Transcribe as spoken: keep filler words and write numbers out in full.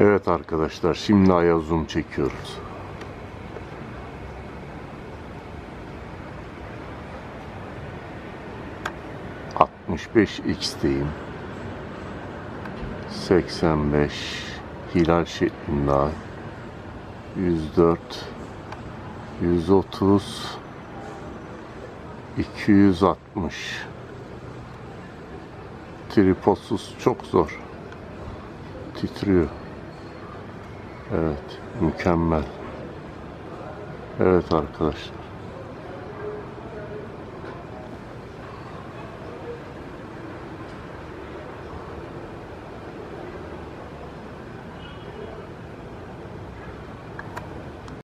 Evet arkadaşlar, şimdi aya zoom çekiyoruz. altmış beş x'teyim. seksen beş hilal şeklinde ay. yüz dört, yüz otuz, iki yüz altmış. Tripodsuz çok zor. Titriyor. Evet, mükemmel. Evet arkadaşlar.